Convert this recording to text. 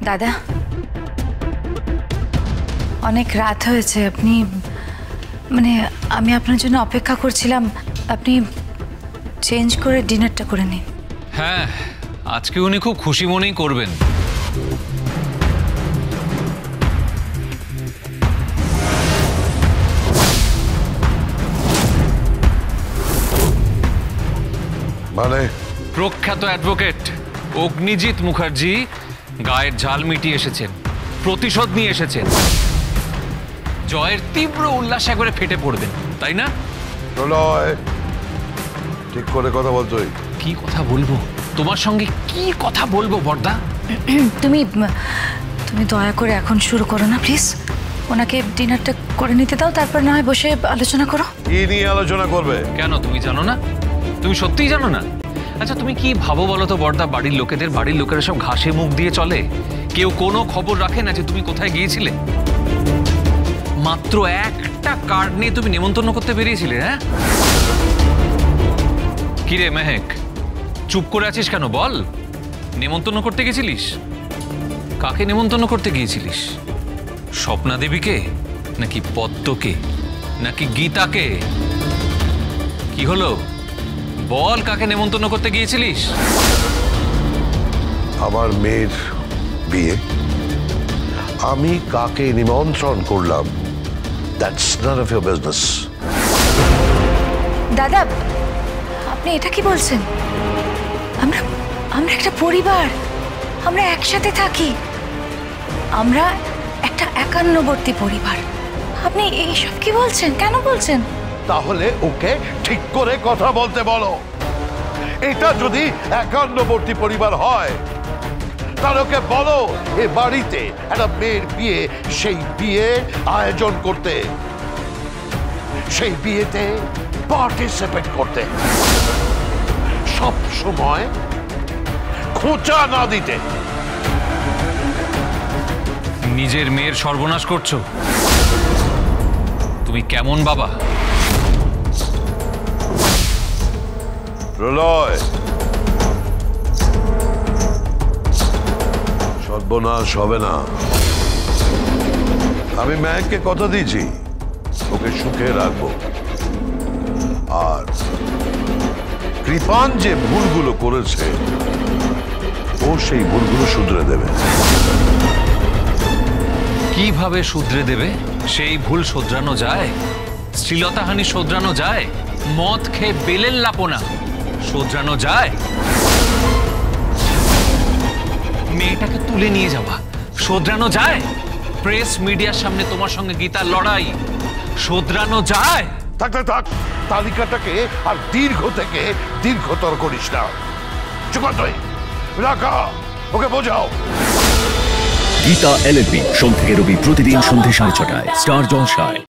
দাদা, অনেক রাত হয়েছে। আপনি মানে আমি আপনার জন্য অপেক্ষা করছিলাম। আপনি চেঞ্জ করে ডিনারটা করে নিন। হ্যাঁ, আজকে উনি খুব খুশি মনেই করবেন। মানে প্রখ্যাত অ্যাডভোকেট অগ্নিজিৎ মুখার্জি গায়ের ঝাল মিটিয়ে এসেছেন, প্রতিশোধ নিয়ে এসেছেন। জয়ের তীব্র উল্লাস একবারে ফেটে পড়বেন, তাই না? প্রলয়, ঠিক করে কথা বল। তুই কি কথা বলবো তোমার সঙ্গে? কি কথা বলবো বর্দা? তুমি তুমি দয়া করে এখন শুরু করো না প্লিজ। ওনাকে ডিনারটা করে নিতে দাও, তারপর না হয় বসে আলোচনা করো। কি নিয়ে আলোচনা করবে? কেন, তুমি জানো না? তুমি সত্যিই জানো না? আচ্ছা, তুমি কি ভাবো বলো তো বর্দা? বাড়ির লোকেরা সব ঘাসে মুখ দিয়ে চলে। কেউ কোনো খবর রাখে না যে তুমি কোথায় গিয়েছিলে। মাত্র একটা কার্ড নিয়ে তুমি নেমন্তন্ন করতে বেরিয়েছিলে। হ্যাঁ, কিরে মেহেক, চুপ করে আছিস কেন? বল, নেমন্তন্ন করতে গেছিলিস? কাকে নেমন্তন্ন করতে গিয়েছিলিস? স্বপ্না দেবীকে, নাকি পদ্মকে, নাকি গীতাকে? কি হলো বল, কাকে নেমন্তন্ন করতে গিয়েছিলিস? আমার মেয়ের বিয়ে। আমি কাকে নিমন্ত্রণ করলাম, that's none of your business. দাদা, আপনি এটা কি বলছেন? আমরা আমরা একটা পরিবার, আমরা একসাথে থাকি, আমরা একটা একান্নবর্তী পরিবার। আপনি এইসব কি বলছেন? কেন বলছেন? তাহলে ওকে ঠিক করে কথা বলতে বলো। এটা যদি একান্নবর্তী পরিবার হয়, তাহলে ওকে বলো এ বাড়িতে একটা মেয়ের বিয়ে, সেই বিয়ে আয়োজন করতে, সেই বিয়েতে পার্টিসিপেট করতে, সব সময় খোঁচা না দিতে। নিজের মেয়ের সর্বনাশ করছো। তুমি কেমন বাবা? প্রলয়, সর্বনাশ হবে না। আমি ম্যাককে কথা দিয়েছি, ওকে সুখে রাখবো। আর কৃপান যে ভুলগুলো করেছে, ও সেই ভুলগুলো শুধরে দেবে। কিভাবে শুধরে দেবে? সেই ভুল শোধরানো যায়? শ্লীলতাহানি শোধরানো যায়? মদ খেয়ে বেলের লাপনা শোধরানো যায়? মেয়েটাকে তুলে নিয়ে যাওয়া শোধরানো যায়? প্রেস মিডিয়ার সামনে তোমার সঙ্গে গীতার লড়াই শোধরানো যায়? থাক থাক থাক, তালিকাটাকে আর দীর্ঘ থেকে দীর্ঘতর করিস না। চুকাতই রাখা, ওকে বোঝাও। গীতা LLB সোম থেকে রবি প্রতিদিন সন্ধ্যে 6:30টায় স্টার জলসায়।